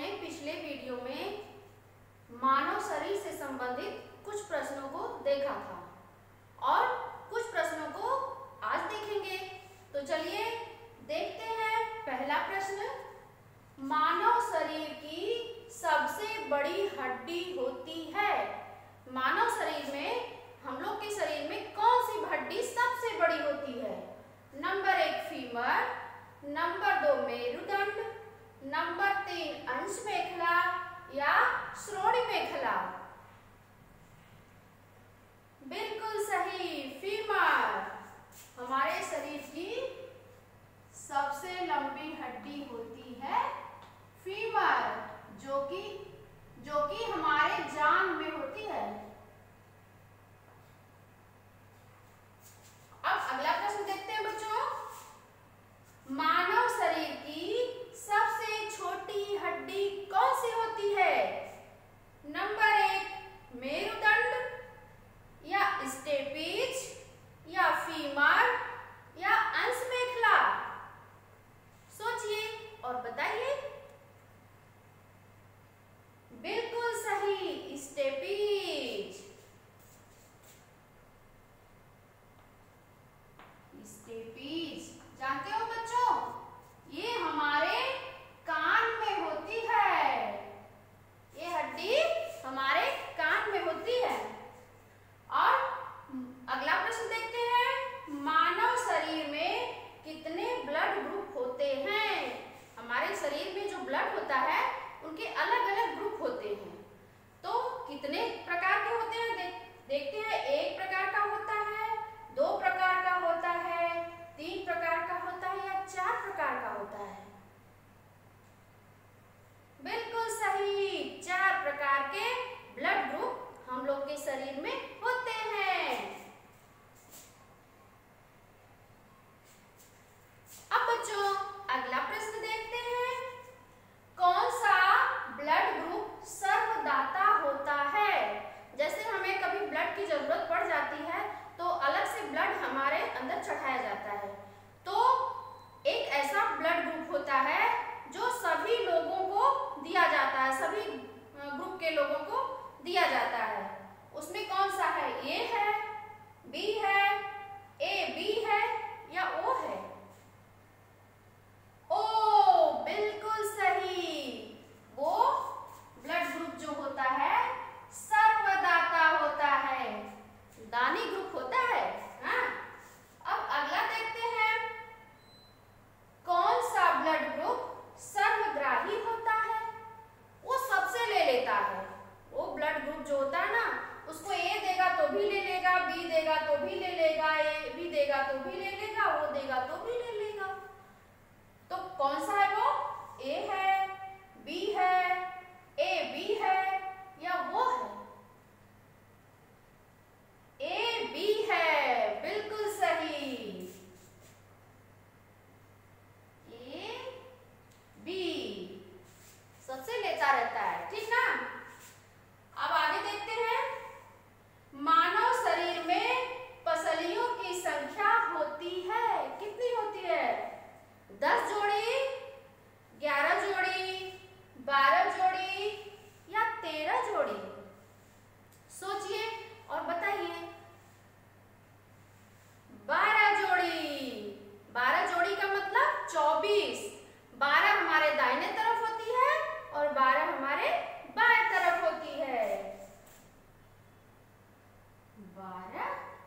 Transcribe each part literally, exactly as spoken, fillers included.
हमने पिछले वीडियो में मानव शरीर से संबंधित कुछ प्रश्नों को देखा था और कुछ प्रश्नों को आज देखेंगे। तो चलिए देखते हैं। पहला प्रश्न, मानव शरीर की सबसे बड़ी हड्डी होती है। मानव शरीर में, हम लोग के शरीर में कौन सी हड्डी सबसे बड़ी होती है? नंबर एक फीमर, नंबर दो मेरुदंड, नंबर तीन अंश मेखला या श्रोणि मेखला। बिल्कुल सही, फीमर हमारे शरीर की सबसे लंबी हड्डी होती है फीमर, जो कि जो कि हमारे जांघ में होती है। अब अगला प्रश्न देखते हैं बच्चों। मानव शरीर की सबसे छोटी हड्डी कौन सी होती है? नंबर एक मेरुदंड या स्टेपिज या फीमर या अंश मेखला। सोचिए और बताइए। बिल्कुल सही, स्टेपिज। स्टेपिज जानते हो बच्चों, ये हमारे कान में होती है। ये हड्डी हमारे कान में होती है। और अगला प्रश्न देखते हैं। मानव शरीर में कितने ब्लड ग्रुप होते हैं? हमारे शरीर में जो ब्लड होता है उनके अलग अलग ग्रुप होते हैं। तो कितने प्रकार के होते हैं देख, देखते हैं। एक प्रकार का होता है, दो प्रकार का होता है, तीन प्रकार का होता है या चार प्रकार का होता है? बिल्कुल सही, चार प्रकार के ब्लड ग्रुप हम लोग के शरीर में होते हैं। अब बच्चों अगला प्रश्न देखते हैं। कौन सा ब्लड ग्रुप सर्वदाता होता है? जैसे हमें कभी ब्लड की जरूरत पड़ जाती है तो अलग से ब्लड हमारे अंदर चढ़ाया जाता है। तो एक ऐसा ब्लड ग्रुप होता है जो सभी लोगों को दिया जाता है, सभी ग्रुप के लोगों को दिया जाता है। उसमें कौन सा है? ए है, बी है, ए बी है या ओ है? ओ, बिल्कुल सही। वो ब्लड ग्रुप जो होता है सर्वदाता होता है, दानी ग्रुप होता है। हाँ? अब अगला देखते हैं। कौन सा ब्लड ग्रुप सर्वग्राही होता है? वो सबसे ले लेता है। वो ब्लड ग्रुप जो होता है ना, उसको ए देगा तो भी ले लेगा, बी देगा तो भी ले लेगा, ए भी देगा तो भी ले लेगा, वो देगा तो भी ले लेगा। तो कौन सा है वो? ए है, बी है, ए बी है या वो है? ए बी है, बिल्कुल सही। ए बी सबसे लेता रहता है, ठीक ना? अब आगे देखते हैं। मानव शरीर में पसलियों की संख्या होती है, कितनी होती है? दस जोड़ी, ग्यारह जोड़ी, बारह जोड़ी या तेरह जोड़ी? सोचिए और बताइए। बारह जोड़ी। बारह जोड़ी का मतलब चौबीस। बारह हमारे दाहिने तरफ होती है और बारह हमारे बाएं तरफ होती है। बारह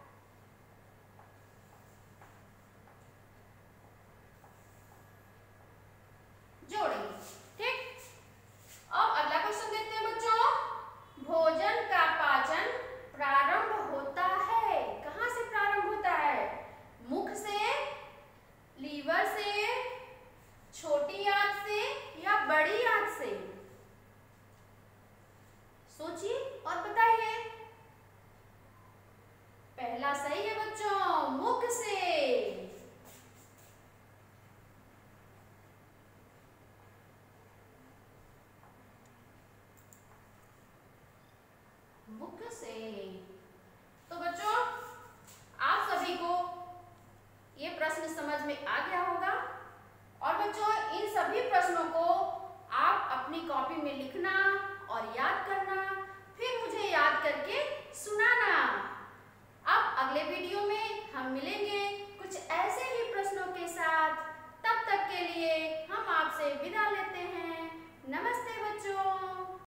जोड़ी, ठीक। अब अगला क्वेश्चन देखते हैं बच्चों। भोजन का पाचन प्रारंभ होता है, कहाँ से प्रारंभ होता है? मुख से, लीवर से, छोटी आंत से या बड़ी आंत से? सोचिए और बताइए। पहला सही है बच्चों, मुख से। मुख से। तो बच्चों आप सभी को ये प्रश्न समझ में आ गया होगा। और बच्चों इन सभी प्रश्नों को आप अपनी कॉपी में लिखना और याद करना, फिर मुझे याद करके सुनाना। अब अगले वीडियो में हम मिलेंगे कुछ ऐसे ही प्रश्नों के साथ। तब तक के लिए हम आपसे विदा